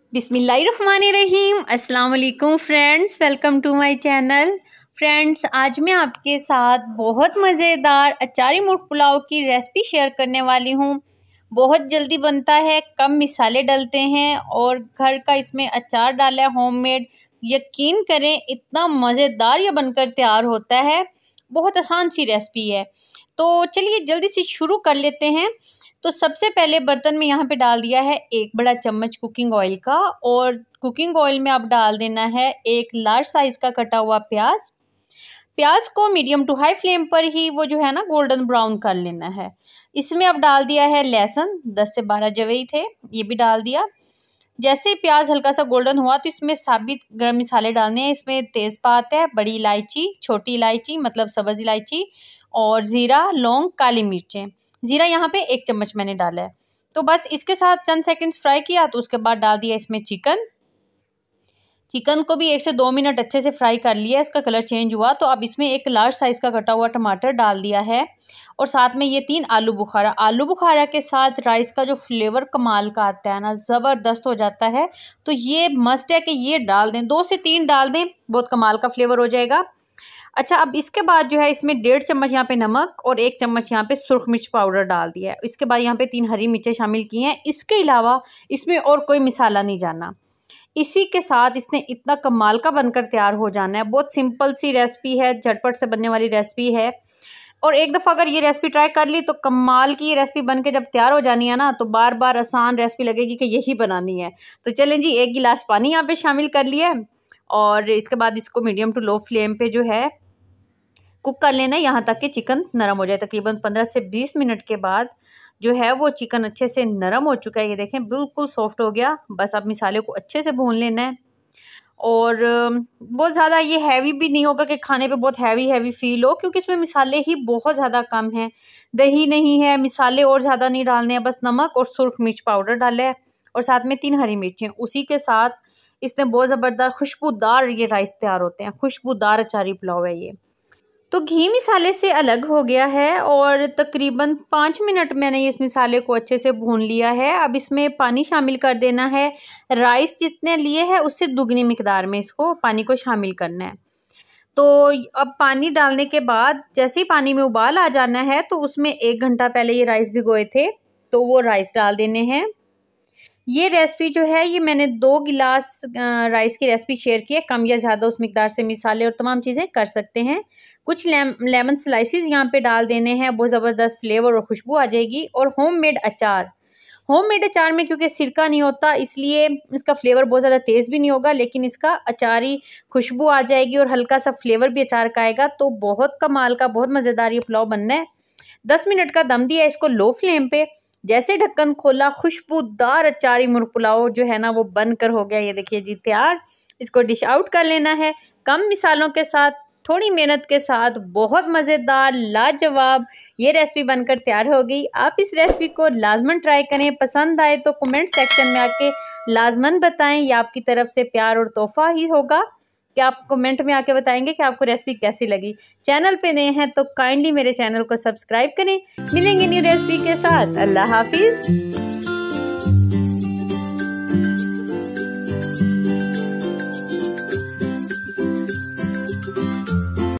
बिस्मिल्लाहिर्रहमानिर्रहीम। अस्सलाम वालेकुम friends, welcome to my channel. Friends, आज मैं आपके साथ बहुत मज़ेदार अचारी मुर्ग पुलाव की रेसिपी शेयर करने वाली हूँ। बहुत जल्दी बनता है, कम मिसाले डलते हैं और घर का इसमें अचार डाला है होममेड। यकीन करें इतना मज़ेदार ये बनकर तैयार होता है। बहुत आसान सी रेसिपी है, तो चलिए जल्दी से शुरू कर लेते हैं। तो सबसे पहले बर्तन में यहाँ पे डाल दिया है 1 बड़ा चम्मच कुकिंग ऑयल का, और कुकिंग ऑयल में अब डाल देना है 1 लार्ज साइज का कटा हुआ प्याज। प्याज को मीडियम टू हाई फ्लेम पर ही वो जो है ना गोल्डन ब्राउन कर लेना है। इसमें अब डाल दिया है लहसुन, 10 से 12 जवे थे, ये भी डाल दिया। जैसे ही प्याज हल्का सा गोल्डन हुआ तो इसमें साबित गरम मसाले डालने हैं। इसमें तेज़पात है, बड़ी इलायची, छोटी इलायची मतलब सब्ज़ इलायची, और ज़ीरा, लौंग, काली मिर्चें। ज़ीरा यहाँ पे 1 चम्मच मैंने डाला है। तो बस इसके साथ चंद सेकंड्स फ्राई किया, तो उसके बाद डाल दिया इसमें चिकन को भी 1 से 2 मिनट अच्छे से फ्राई कर लिया। इसका कलर चेंज हुआ तो अब इसमें 1 लार्ज साइज़ का कटा हुआ टमाटर डाल दिया है, और साथ में ये 3 आलू बुखारा के साथ राइस का जो फ्लेवर कमाल का आता है ना, ज़बरदस्त हो जाता है। तो ये मस्ट है कि ये डाल दें, 2 से 3 डाल दें, बहुत कमाल का फ्लेवर हो जाएगा। अच्छा, अब इसके बाद जो है इसमें 1.5 चम्मच यहाँ पे नमक और 1 चम्मच यहाँ पे सुरख मिर्च पाउडर डाल दिया है। इसके बाद यहाँ पे 3 हरी मिर्चें शामिल की हैं। इसके अलावा इसमें और कोई मसाला नहीं जाना। इसी के साथ इसने इतना कमाल का बनकर तैयार हो जाना है। बहुत सिंपल सी रेसिपी है, झटपट से बनने वाली रेसिपी है, और एक दफ़ा अगर ये रेसिपी ट्राई कर ली तो कमाल की ये रेसिपी बन के जब तैयार हो जानी है ना, तो बार बार आसान रेसिपी लगेगी कि यही बनानी है। तो चलें जी, 1 गिलास पानी यहाँ पे शामिल कर लिया है, और इसके बाद इसको मीडियम टू लो फ्लेम पे जो है कुक कर लेना है यहाँ तक कि चिकन नरम हो जाए। तकरीबन 15 से 20 मिनट के बाद जो है वो चिकन अच्छे से नरम हो चुका है। ये देखें बिल्कुल सॉफ्ट हो गया। बस अब मसाले को अच्छे से भून लेना है, और बहुत ज़्यादा ये हैवी भी नहीं होगा कि खाने पे बहुत हैवी फील हो, क्योंकि इसमें मसाले ही बहुत ज़्यादा कम हैं। दही नहीं है, मसाले और ज़्यादा नहीं डालने हैं, बस नमक और सुरख मिर्च पाउडर डाला है, और साथ में 3 हरी मिर्चें। उसी के साथ इसने बहुत ज़बरदस्त खुशबूदार ये राइस तैयार होते हैं। खुशबूदार अचारी पुलाव है ये। तो घी मसाले से अलग हो गया है, और तकरीबन 5 मिनट मैंने इस मसाले को अच्छे से भून लिया है। अब इसमें पानी शामिल कर देना है। राइस जितने लिए है उससे दुगनी मिकदार में इसको पानी को शामिल करना है। तो अब पानी डालने के बाद जैसे ही पानी में उबाल आ जाना है, तो उसमें 1 घंटा पहले ये राइस भिगोए थे, तो वो राइस डाल देने हैं। ये रेसिपी जो है ये मैंने 2 गिलास राइस की रेसिपी शेयर की है। कम या ज़्यादा उस मिकदार से मसाले और तमाम चीज़ें कर सकते हैं। कुछ लेमन स्लाइसेस यहाँ पे डाल देने हैं, बहुत ज़बरदस्त फ्लेवर और खुशबू आ जाएगी। और होममेड अचार में क्योंकि सिरका नहीं होता, इसलिए इसका फ्लेवर बहुत ज़्यादा तेज़ भी नहीं होगा, लेकिन इसका अचारी खुशबू आ जाएगी और हल्का सा फ्लेवर भी अचार का आएगा। तो बहुत कमाल का, बहुत मज़ेदार ये पुलाव बनना है। 10 मिनट का दम दिया इसको लो फ्लेम पे। जैसे ढक्कन खोला, खुशबूदार अचारी मुर्ग पुलाव जो है ना वो बनकर हो गया। ये देखिए जी तैयार। इसको डिश आउट कर लेना है, कम मिसालों के साथ, थोड़ी मेहनत के साथ। बहुत मज़ेदार, लाजवाब ये रेसिपी बनकर तैयार हो गई। आप इस रेसिपी को लाजमन ट्राई करें। पसंद आए तो कमेंट सेक्शन में आके लाजमन बताएं। ये आपकी तरफ से प्यार और तोहफा ही होगा कि आप कमेंट में आके बताएंगे कि आपको रेसिपी कैसी लगी। चैनल पे नए हैं तो काइंडली मेरे चैनल को सब्सक्राइब करें। मिलेंगे न्यू रेसिपी के साथ। अल्लाह हाफिज़।